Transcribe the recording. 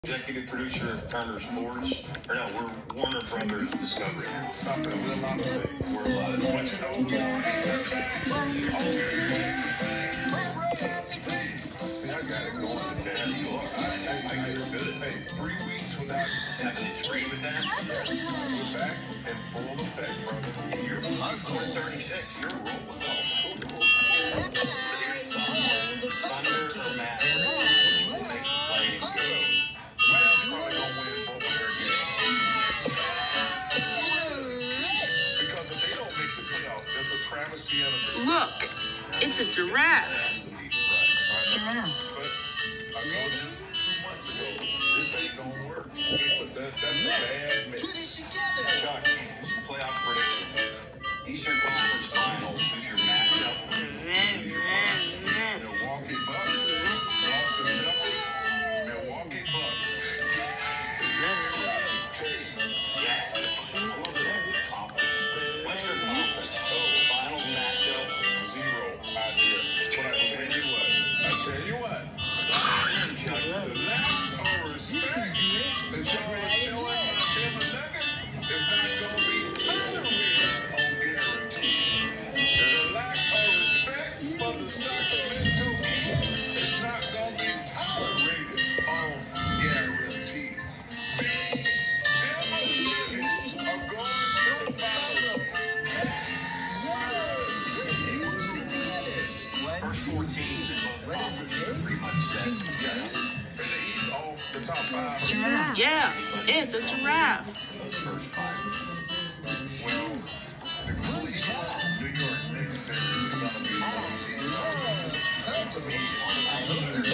Executive producer of Turner Sports. Or no, we're Warner Brothers Discovery. Something with a lot of things. We're a lot of things. I got it going today. I get good at 3 weeks without screaming. We're back in full effect, brother. You're 36. You're rolling. Look, it's a giraffe. Giraffe. But I told you 2 months ago, this ain't gonna work. That's a bad mix. Put it together. Chuck, playoff predictions. Eastern Conference Finals. Who's your matchup? Milwaukee Bucks. Boston Celtics. Milwaukee Bucks. Western Conference. Finals matchup. Zero idea. But I tell you what. The lack of respect that y'all are showing the Denver Nuggets is not going to be tolerated on guaranteed. The lack of respect for the Sacramento Kings is not going to be tolerated on guaranteed. Denver Nuggets are going to the finals. Put it together. 1, 2, 3. What is it, babe? Can you see it? The top 5. Giraffe. Yeah, it's a giraffe. Well, the Good job. New York Knicks series is going to be I love puzzles. I hope you